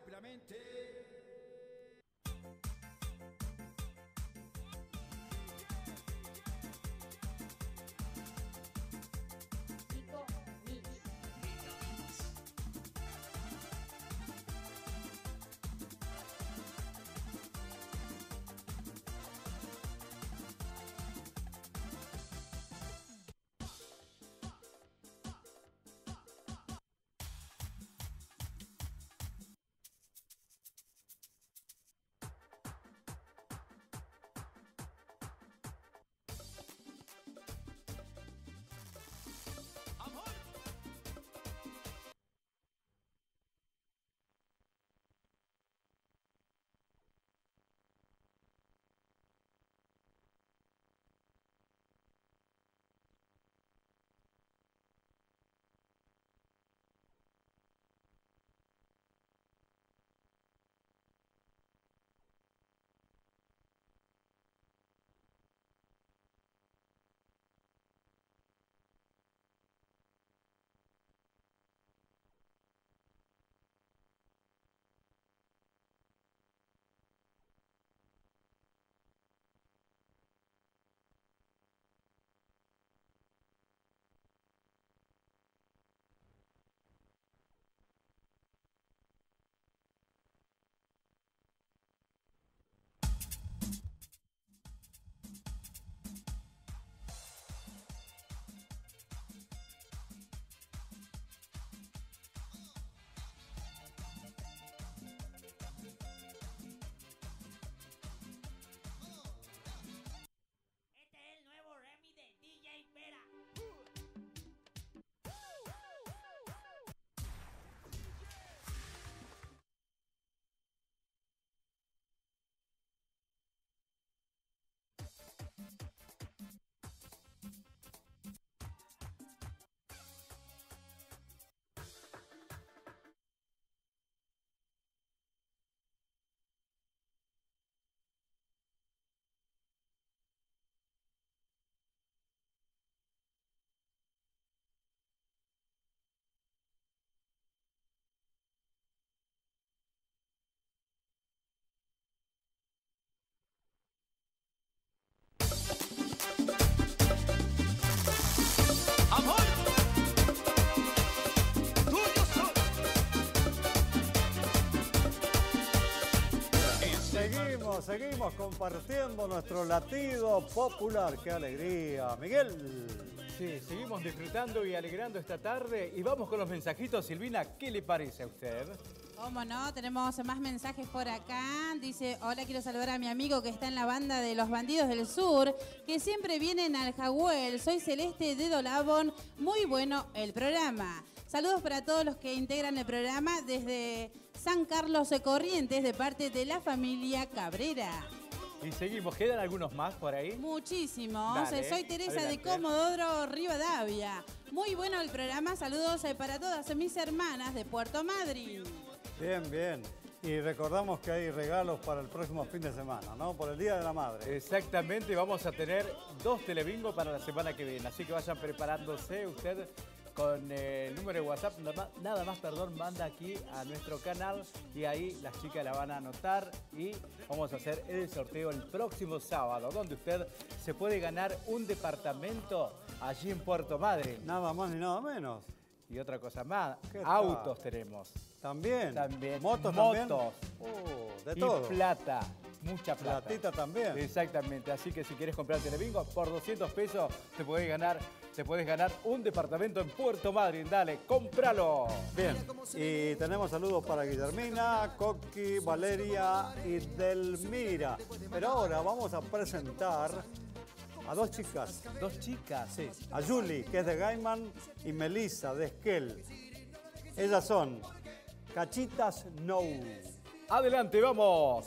rápidamente. Nico Mix. Este es el nuevo remix de DJ Vera. Amor, tuyo soy. Seguimos compartiendo nuestro latido popular. ¡Qué alegría! Miguel. Sí, seguimos disfrutando y alegrando esta tarde y vamos con los mensajitos. Silvina, ¿qué le parece a usted? ¿Cómo no? Tenemos más mensajes por acá. Dice, hola, quiero saludar a mi amigo que está en la banda de los Bandidos del Sur, que siempre vienen al Jagüel. Soy Celeste de Dolabón. Muy bueno el programa. Saludos para todos los que integran el programa desde San Carlos de Corrientes, de parte de la familia Cabrera. Y seguimos, ¿quedan algunos más por ahí? Muchísimos. Dale, Soy Teresa adelante. de Comodoro Rivadavia. Muy bueno el programa. Saludos para todas mis hermanas de Puerto Madryn. Bien, bien. Y recordamos que hay regalos para el próximo fin de semana, ¿no? Por el Día de la Madre. Exactamente, vamos a tener 2 telebingos para la semana que viene. Así que vayan preparándose usted con el número de WhatsApp. Nada más, manda aquí a nuestro canal y ahí las chicas la van a anotar y vamos a hacer el sorteo el próximo sábado, donde usted se puede ganar un departamento allí en Puerto Madryn. Nada más ni nada menos. Y otra cosa más, ¿Qué autos tal? tenemos. También. También. Motos también. De Y todo. plata, mucha plata. Platita también. Exactamente, así que si quieres comprar Telebingo, por 200 pesos te puedes ganar un departamento en Puerto Madryn. Dale, cómpralo. Bien, y tenemos saludos para Guillermina, Coqui, Valeria y Delmira. Pero ahora vamos a presentar a 2 chicas. 2 chicas. Sí, a Julie, que es de Gaiman, y Melissa, de Esquel. Ellas son Cachitas No. Adelante, vamos.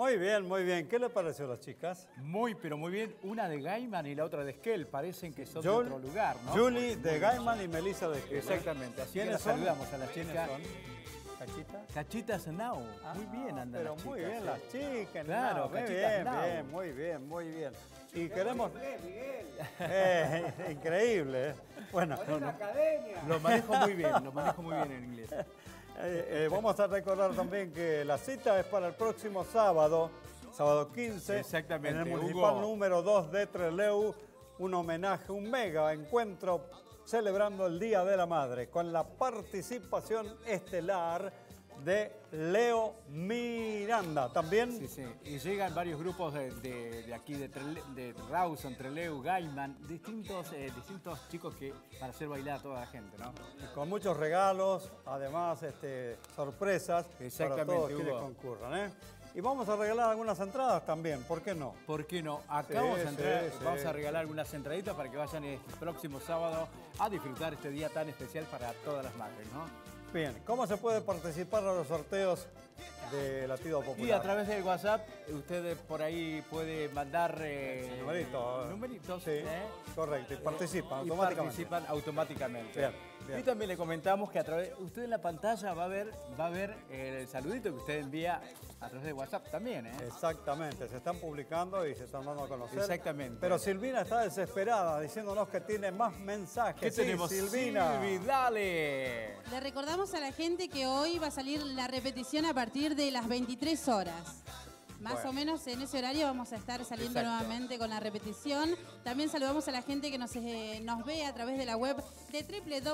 Muy bien, muy bien. ¿Qué le pareció a las chicas? Muy, pero muy bien. Una de Gaiman y la otra de Esquel. Parecen que son de otro lugar, ¿no? Julie de Gaiman y Melissa de Esquel. Exactamente. Así que ¿Quiénes las son? saludamos a las ¿Quiénes chicas. son? ¿Cachita? Cachitas Now. Muy bien andan Pero las chicas. muy bien las chicas. Claro, no, muy Cachitas bien, Now. bien, muy bien, muy bien. Y queremos... increíble, ¿eh? Bueno, Lo manejo muy bien, en inglés. vamos a recordar también que la cita es para el próximo sábado, sábado 15, Exactamente, en el municipal Hugo. número 2 de Trelew, un homenaje, un mega encuentro celebrando el Día de la Madre, con la participación estelar de Leo Miranda. También Sí, sí. Y llegan varios grupos de aquí, de Rawson, Trelew, Gaiman, distintos chicos que para hacer bailar a toda la gente, ¿no? con muchos regalos, además sorpresas para Exactamente, todos quienes Hugo. concurran, ¿eh? Y vamos a regalar algunas entradas también, ¿por qué no? ¿Por qué no? Acá Sí, vamos sí. a regalar algunas entraditas para que vayan el próximo sábado a disfrutar este día tan especial para todas las madres, ¿no? Bien, ¿cómo se puede participar a los sorteos de Latido Popular? Y a través del WhatsApp, usted por ahí puede mandar numeritos. Sí, correcto, y participan Y automáticamente. participan automáticamente. Bien, bien. Y también le comentamos que a través, usted en la pantalla va a ver el saludito que usted envía a través de WhatsApp también, ¿eh? Exactamente, se están publicando y se están dando a conocer. Exactamente. Pero Silvina está desesperada diciéndonos que tiene más mensajes. ¿Qué Sí, tenemos? Silvina? Silvi, dale. Le recordamos a la gente que hoy va a salir la repetición a partir de las 23 horas. Más Bueno. o menos en ese horario vamos a estar saliendo Exacto. nuevamente con la repetición. También saludamos a la gente que nos ve a través de la web de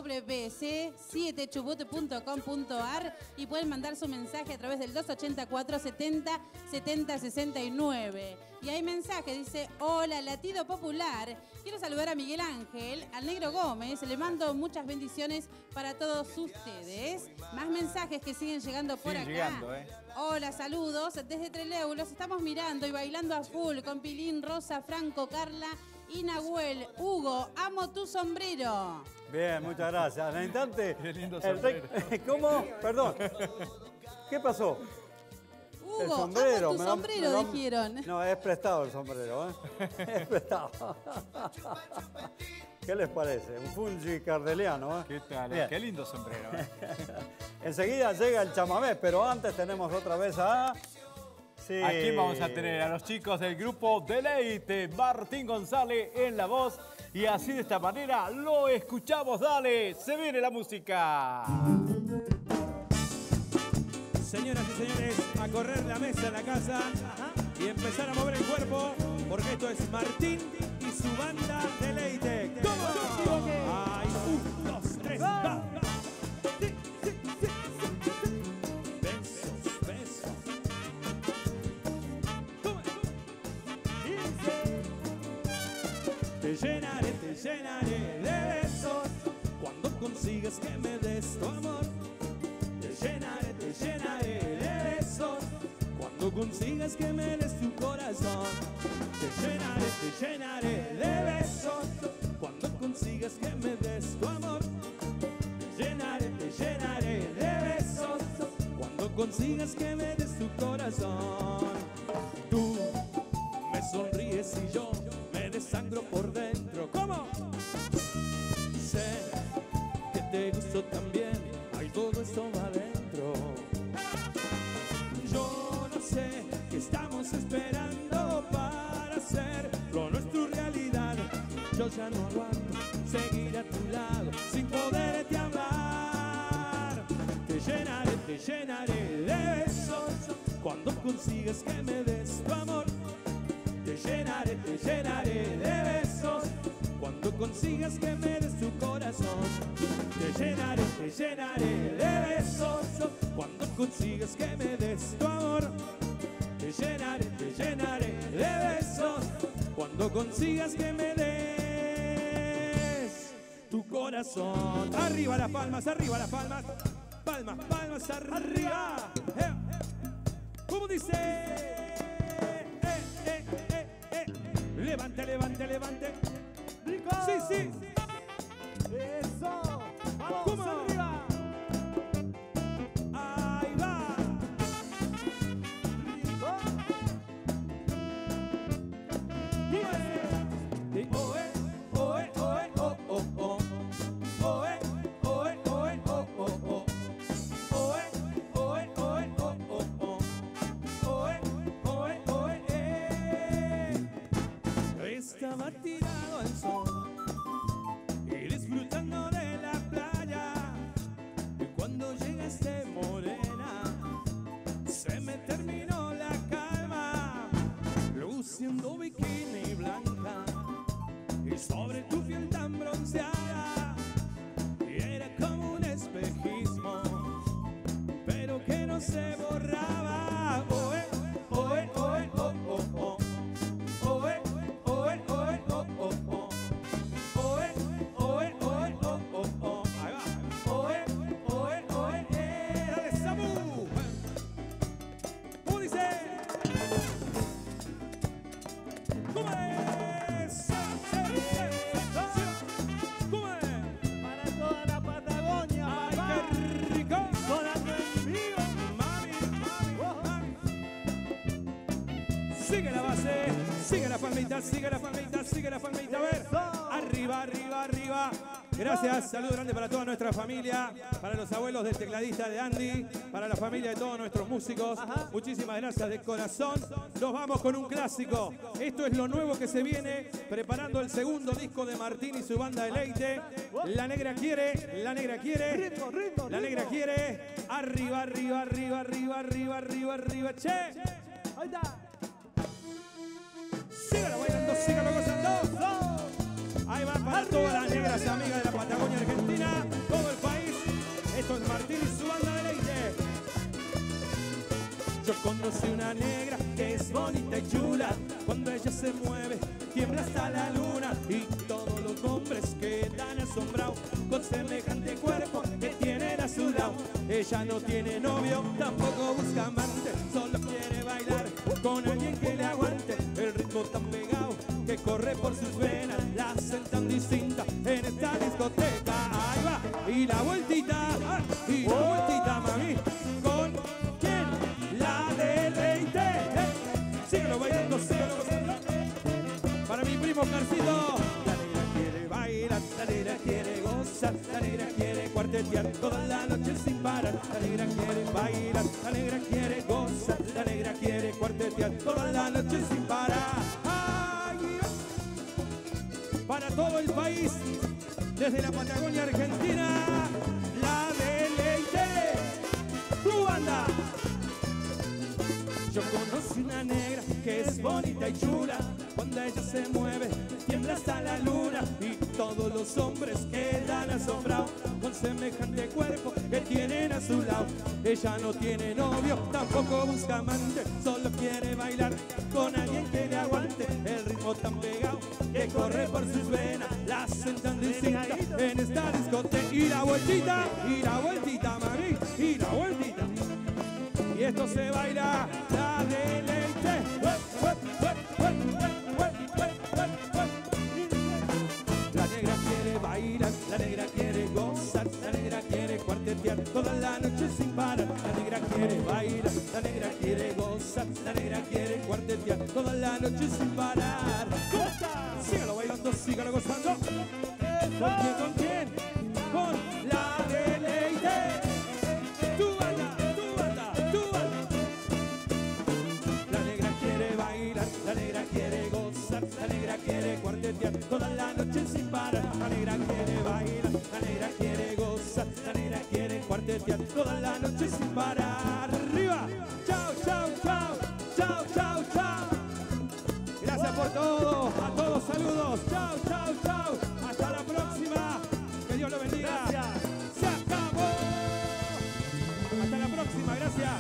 www.c7chubut.com.ar y pueden mandar su mensaje a través del 284 70 70 69. Y hay mensaje, dice: hola, Latido Popular. Quiero saludar a Miguel Ángel, al Negro Gómez. Le mando muchas bendiciones para todos ustedes. Más mensajes que siguen llegando por Siguen acá. llegando, ¿eh? Hola, saludos desde Trelew. Los estamos mirando y bailando a full con Pilín, Rosa, Franco, Carla y Nahuel. Hugo, amo tu sombrero. Bien, muchas gracias. En instante. Qué lindo el sombrero. ¿Cómo? Perdón. ¿Qué pasó? Hugo, amo tu me sombrero, dijeron. No, es prestado el sombrero, ¿eh? Es prestado. ¿Qué les parece? Un fungi cardeliano, ¿eh? ¿Qué tal? Bien. Qué lindo sombrero, ¿eh? Enseguida llega el chamamé, pero antes tenemos otra vez a... Sí. Aquí vamos a tener a los chicos del grupo Deleite, Martín González en la voz. Y así de esta manera lo escuchamos. Dale, se viene la música. Señoras y señores, a correr la mesa en la casa y empezar a mover el cuerpo, porque esto es Martín y su banda Deleite. ¿Cómo? ¡Ay! 1, 2, 3, ¡va! Sí, sí, sí, sí. Besos, besos. ¿Cómo? Dice: te llenaré de besos cuando consigas que me des tu amor. Te llenaré de besos cuando consigas que me des tu corazón. Te llenaré de besos cuando consigas que me des tu amor. Te llenaré de besos cuando consigas que me des tu corazón. Tú me sonríes y yo me desangro por dentro. ¿Cómo? Sé que te gusto también. Ay, todo esto va adentro. Yo no sé qué estamos esperando para hacer lo nuestro realidad. Yo ya no aguanto seguir a tu lado sin poderte hablar. Te llenaré de besos cuando consigas que me des tu amor. Te llenaré de besos cuando consigas que me des tu corazón. Te llenaré de besos cuando consigas que me des tu amor. Te llenaré de besos cuando consigas que me des tu corazón. Arriba las palmas, palmas, palmas arriba. ¿Cómo dice? Levante, levante, levante. ¡Rico! Sí, sí. ¡Eso! ¡Vamos ¿Cómo? arriba! Ahí va. ¡Rico! morena y blanca, y sobre tu piel tan bronceada, y era como un espejismo, pero que no se borraba. Oe, oe, oe, oh, oh, oh. Oe, oe, oe, oh, oh, oh. Oe, oe, oe, oh, oh, oh. Ahí va. Oe, oe, oe, dale, Samu. ¿Cómo dice? ¿Cómo es? ¿Cómo es? Para toda la Patagonia, ¡Ay, papá. qué rico! Sonando en vivo. Mami, sigue la base, sigue la palmita, sigue la palmita, sigue la palmita. A ver, arriba, arriba, arriba. Gracias, saludo grande para toda nuestra familia, para los abuelos del tecladista de Andy, para la familia de todos nuestros músicos. Muchísimas gracias de corazón. Nos vamos con un clásico. Esto es lo nuevo que se viene, preparando el segundo disco de Martín y su banda de Leite. La negra quiere, la negra quiere. Ritmo, ritmo, La negra ritmo. quiere. Arriba, arriba, arriba, arriba, arriba, arriba, arriba. Che. Ahí está. Sígalo bailando, sígalo gozando. Ahí va para todas las negras amigas de la Patagonia Argentina, todo el país. Esto es Martín y su banda de Leite. Yo conocí una negra que es bonita y chula. Cuando ella se mueve, tiembla hasta la luna. Y todos los hombres quedan asombrados con semejante cuerpo que tienen a su lado. Ella no tiene novio, tampoco busca amante, solo quiere bailar con alguien que le aguante. El ritmo tan pegado que corre por sus venas la hacen tan distinta en esta discoteca. Ahí va, y la vueltita, y la vueltita, mami. ¿Con quién? La de Leite. Síguelo bailando, síguelo gozando. Para mi primo Carcito. La negra quiere bailar, la negra quiere gozar, la negra quiere cuartetear toda la noche sin parar. La negra quiere bailar, la negra quiere gozar, la negra quiere cuartetear toda la noche sin parar. Ay, para todo el país, desde la Patagonia Argentina, la de Leite, tu banda. Yo conocí una negra que es bonita y chula. Cuando ella se mueve, tiembla hasta la luna. Y todos los hombres quedan asombrados con semejante cuerpo que tienen a su lado. Ella no tiene novio, tampoco busca amante, solo quiere bailar con alguien que le aguante. El ritmo tan pegado que corre por sus venas la hacen tan distinta en esta discoteca. Y la vueltita, mami, y la vueltita. Y esto se baila la de Leite. La negra quiere bailar, la negra quiere gozar, la negra quiere cuartetear toda la noche sin parar. La negra quiere bailar, la negra quiere gozar, la negra quiere cuartetear toda la noche sin parar. Sígalo bailando, sígalo gozando. ¿Con quién? ¿Con quién? Con la de Leite. Tu banda, tu banda, tu banda. La negra quiere bailar, la negra quiere gozar, la negra quiere cuartetear toda la noche sin parar. La negra quiere bailar, la negra quiere gozar, la negra quiere cuartetear toda la noche sin parar. Arriba, chao, chao, chao, chao, chao, chao. Gracias por todo, a todos saludos. Chao, chao, chao. Hasta la próxima. Que Dios lo bendiga. Gracias. Se acabó. Hasta la próxima, gracias.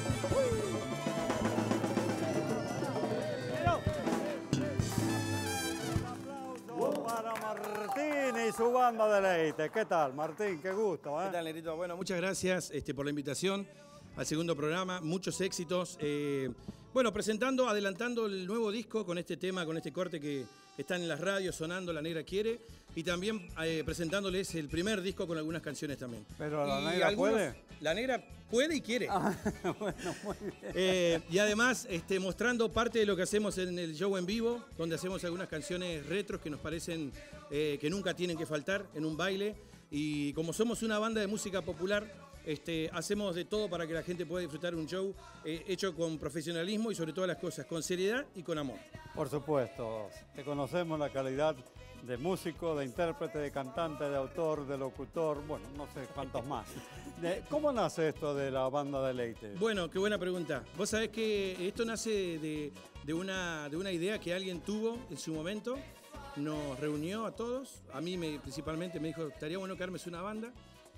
Aplauso para Martín y su banda de Leite. ¿Qué tal, Martín? Qué gusto, ¿eh? ¿Qué tal, Negrito? Bueno, muchas gracias por la invitación al segundo programa. Muchos éxitos. Bueno, presentando, adelantando el nuevo disco con este tema, con este corte que están en las radios sonando, La Negra Quiere. Y también presentándoles el primer disco con algunas canciones también. Pero la Y negra puede. La Negra puede y quiere. Bueno, muy bien. Y además mostrando parte de lo que hacemos en el show en vivo, donde hacemos algunas canciones retros que nos parecen que nunca tienen que faltar en un baile. Y como somos una banda de música popular, hacemos de todo para que la gente pueda disfrutar un show hecho con profesionalismo y sobre todas las cosas, con seriedad y con amor. Por supuesto, te conocemos la calidad de músico, de intérprete, de cantante, de autor, de locutor, bueno, no sé cuántos más. ¿Cómo nace esto de la banda Deleite? Bueno, qué buena pregunta. Vos sabés que esto nace de una idea que alguien tuvo en su momento, nos reunió a todos, a mí principalmente me dijo, estaría bueno que armes una banda.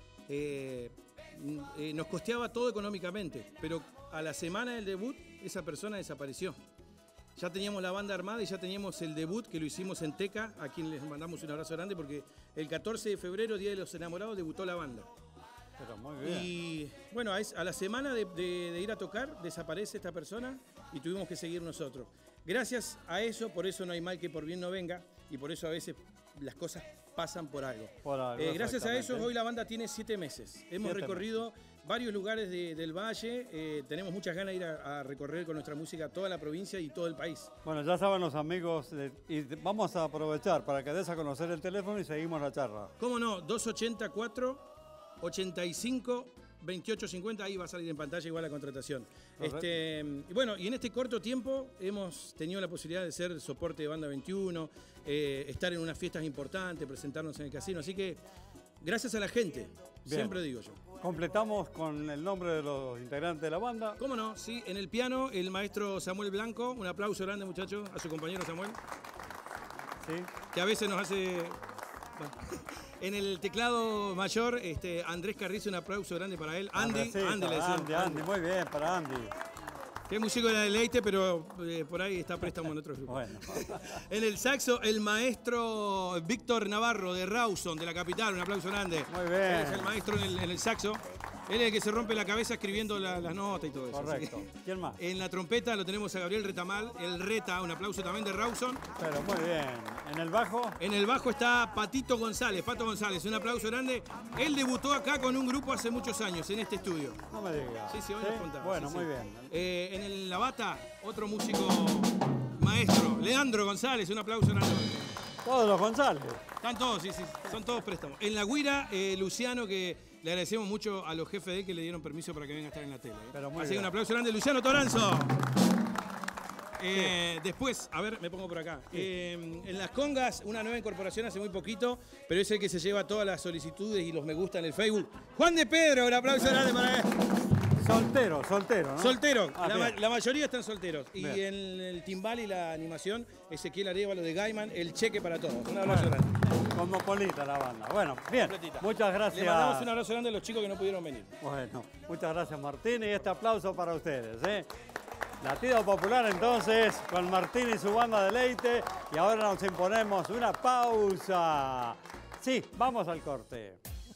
Nos costeaba todo económicamente, pero a la semana del debut esa persona desapareció. Ya teníamos la banda armada y ya teníamos el debut que lo hicimos en Teca, a quien les mandamos un abrazo grande porque el 14 de febrero, Día de los Enamorados, debutó la banda. Pero muy bien. Y bueno, a la semana de ir a tocar desaparece esta persona y tuvimos que seguir nosotros. Gracias a eso, por eso no hay mal que por bien no venga y por eso a veces las cosas pasan por algo. Gracias a eso hoy la banda tiene 7 meses. Hemos recorrido varios lugares del Valle, tenemos muchas ganas de ir a recorrer con nuestra música toda la provincia y todo el país. Bueno, ya saben los amigos, y vamos a aprovechar para que des a conocer el teléfono y seguimos la charla. ¿Cómo no? 284 85 2850, ahí va a salir en pantalla igual la contratación. Bueno, y en este corto tiempo hemos tenido la posibilidad de ser soporte de Banda 21, estar en unas fiestas importantes, presentarnos en el casino, así que gracias a la gente, siempre digo yo. Completamos con el nombre de los integrantes de la banda. ¿Cómo no? Sí, en el piano el maestro Samuel Blanco, un aplauso grande muchachos, a su compañero Samuel, sí, que a veces nos hace... Bueno. En el teclado mayor, Andrés Carrizo, un aplauso grande para él. Andy, muy bien, para Andy. Que es músico de la Deleite, pero por ahí está préstamo en otros grupos. Bueno. En el saxo, el maestro Víctor Navarro de Rawson, de la capital, un aplauso grande. Muy bien. Él es el maestro en el saxo. Él es el que se rompe la cabeza escribiendo las notas y todo eso. Correcto. ¿Quién más? En la trompeta lo tenemos a Gabriel Retamal, el Reta, un aplauso también de Rawson. Pero muy bien. ¿En el bajo? En el bajo está Pato González, un aplauso grande. Él debutó acá con un grupo hace muchos años, en este estudio. No me digas. Sí, hoy nos contaba. Bueno, sí, muy sí. bien. En la bata, otro músico maestro, Leandro González, un aplauso grande. Todos los González. Están todos, sí, son todos préstamos. En la guira, Luciano, que le agradecemos mucho a los jefes de él que le dieron permiso para que venga a estar en la tele. Así que un aplauso grande, Luciano Toranzo. Después, a ver, me pongo por acá. En las congas, una nueva incorporación hace muy poquito, pero es el que se lleva todas las solicitudes y los me gusta en el Facebook. Juan de Pedro, un aplauso grande para él. Soltero, ¿no? Soltero, la mayoría están solteros. Bien. Y en el timbal y la animación, Ezequiel Arévalo de Gaiman, el cheque para todos. Un abrazo grande. Cosmopolita la banda. Bueno, bien, muchas gracias. Le mandamos un abrazo grande a los chicos que no pudieron venir. Bueno, muchas gracias Martín y este aplauso para ustedes. Latido Popular entonces con Martín y su banda Deleite y ahora nos imponemos una pausa. Sí, vamos al corte.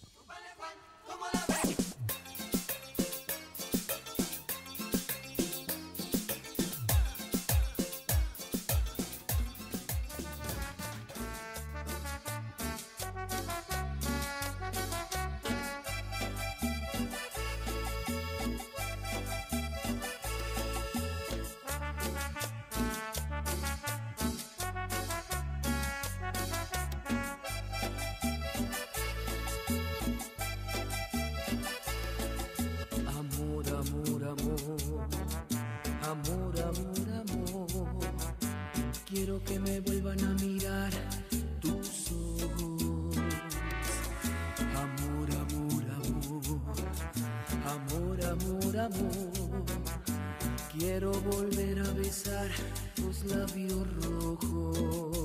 Quiero que me vuelvan a mirar tus ojos. Amor, amor, amor. Amor, amor, amor. Quiero volver a besar tus labios rojos.